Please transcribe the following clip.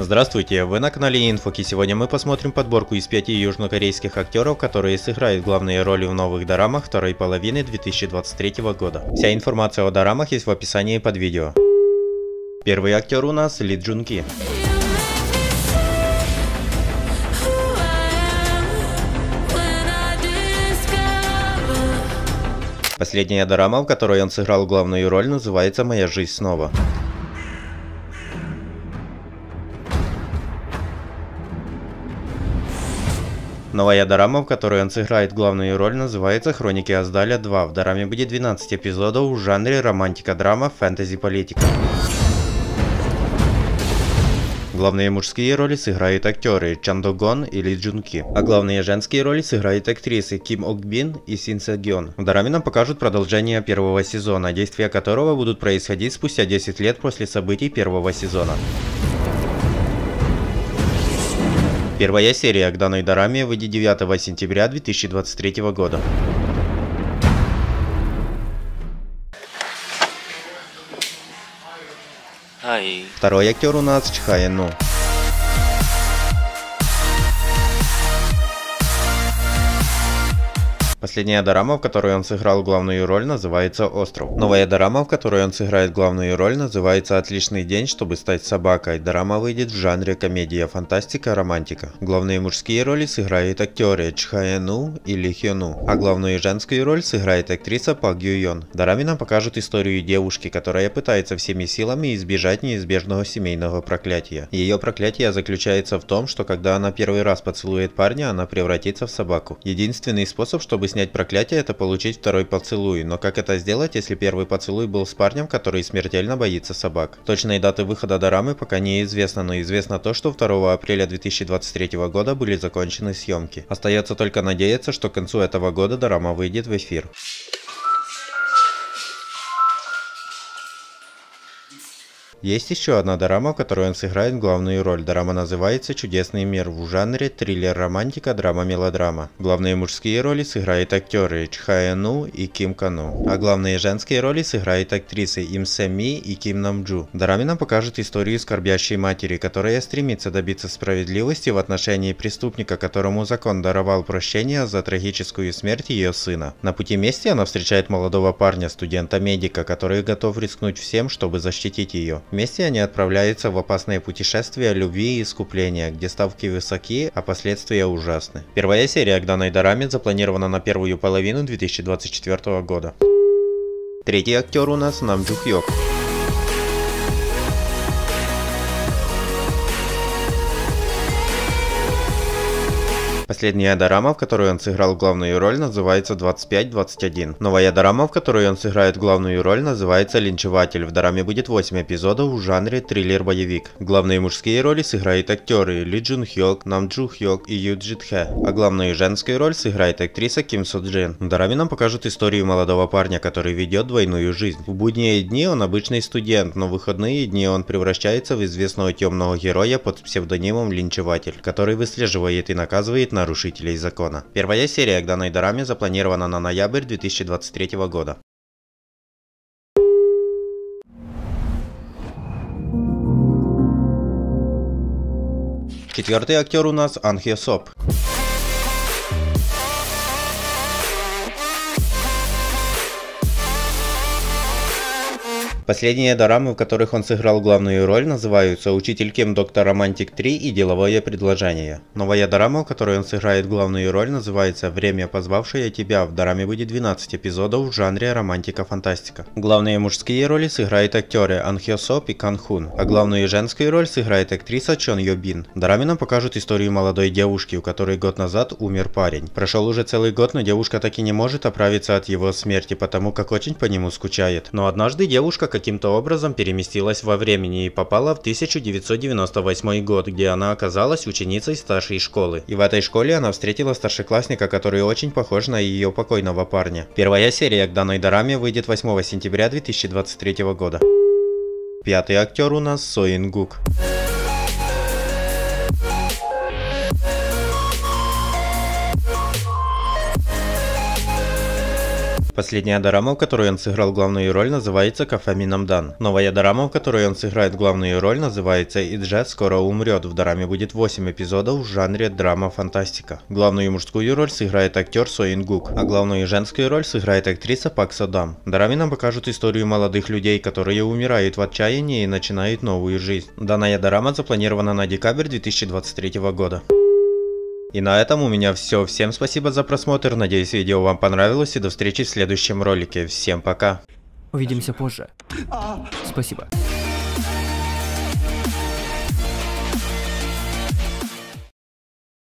Здравствуйте, вы на канале Инфок, и сегодня мы посмотрим подборку из 5 южнокорейских актеров, которые сыграют главные роли в новых дорамах второй половины 2023 года. Вся информация о дорамах есть в описании под видео. Первый актер у нас Ли Джун Ки. Последняя дорама, в которой он сыграл главную роль, называется «Моя жизнь снова». Новая дорама, в которой он сыграет главную роль, называется «Хроники Аздаля 2». В дораме будет 12 эпизодов в жанре романтика-драма, фэнтези-политика. Главные мужские роли сыграют актеры Чан До Гон и Ли Джун Ки, а главные женские роли сыграют актрисы Ким Ок Бин и Син Се Гён. В дораме нам покажут продолжение первого сезона, действия которого будут происходить спустя 10 лет после событий первого сезона. Первая серия к данной дораме выйдет 9 сентября 2023 года. Второй актер у нас Чха Ен Ну. Последняя дорама, в которой он сыграл главную роль, называется «Остров». Новая дорама, в которой он сыграет главную роль, называется «Отличный день, чтобы стать собакой». Дорама выйдет в жанре комедия, фантастика, романтика. Главные мужские роли сыграют актеры Чха Ен Ну и Ли Хё Ну, а главную женскую роль сыграет актриса Пак Гю Йон. В дораме нам покажут историю девушки, которая пытается всеми силами избежать неизбежного семейного проклятия. Ее проклятие заключается в том, что когда она первый раз поцелует парня, она превратится в собаку. Единственный способ, чтобы снять проклятие, это получить второй поцелуй, но как это сделать, если первый поцелуй был с парнем, который смертельно боится собак? Точной даты выхода дорамы пока неизвестно, но известно то, что 2 апреля 2023 года были закончены съемки. Остается только надеяться, что к концу этого года дорама выйдет в эфир. Есть еще одна дорама, в которой он сыграет главную роль. Дорама называется «Чудесный мир» в жанре триллер-романтика, драма-мелодрама. Главные мужские роли сыграют актеры Чха Ен Ну и Ким Ка Ну, а главные женские роли сыграют актрисы Им Се Ми и Ким Нам Джу. В дораме нам покажут историю скорбящей матери, которая стремится добиться справедливости в отношении преступника, которому закон даровал прощение за трагическую смерть ее сына. На пути мести она встречает молодого парня, студента-медика, который готов рискнуть всем, чтобы защитить ее. Вместе они отправляются в опасное путешествие любви и искупления, где ставки высоки, а последствия ужасны. Первая серия к данной дораме запланирована на первую половину 2024 года. Третий актер у нас Нам Джу Хёк. Последняя дорама, в которой он сыграл главную роль, называется 25-21. Новая дорама, в которой он сыграет главную роль, называется «Линчеватель». В дораме будет 8 эпизодов в жанре триллер-боевик. Главные мужские роли сыграют актеры Ли Джун Хёк, Нам Джу Хёк и Ю Джит Хэ, а главную женскую роль сыграет актриса Ким Со Джин. В дораме нам покажут историю молодого парня, который ведет двойную жизнь. В будние дни он обычный студент, но в выходные дни он превращается в известного темного героя под псевдонимом Линчеватель, который выслеживает и наказывает нарушителей закона. Первая серия к данной дораме запланирована на ноябрь 2023 года. Четвертый актер у нас Ан Хё Соп. Последние дорамы, в которых он сыграл главную роль, называются «Учитель Ким, Доктор Романтик 3» и «Деловое предложение». Новая дорама, в которой он сыграет главную роль, называется «Время, позвавшее тебя». В дораме будет 12 эпизодов в жанре романтика-фантастика. Главные мужские роли сыграют актеры Ан Хё Соп и Кан Хун, а главную женскую роль сыграет актриса Чон Йо Бин. В дораме нам покажут историю молодой девушки, у которой год назад умер парень. Прошел уже целый год, но девушка так и не может оправиться от его смерти, потому как очень по нему скучает. Но однажды девушка каким-то образом переместилась во времени и попала в 1998 год, где она оказалась ученицей старшей школы. И в этой школе она встретила старшеклассника, который очень похож на ее покойного парня. Первая серия к данной дораме выйдет 8 сентября 2023 года. Пятый актер у нас Со Ин Гук. Последняя дорама, в которой он сыграл главную роль, называется «Кафе Минамдан». Новая дорама, в которой он сыграет главную роль, называется «Иджет скоро умрет». В дораме будет 8 эпизодов в жанре драма-фантастика. Главную мужскую роль сыграет актер Со Ингук, а главную женскую роль сыграет актриса Пак Содам. В дораме нам покажут историю молодых людей, которые умирают в отчаянии и начинают новую жизнь. Данная дорама запланирована на декабрь 2023 года. И на этом у меня все. Всем спасибо за просмотр. Надеюсь, видео вам понравилось, и до встречи в следующем ролике. Всем пока. Увидимся позже. Спасибо.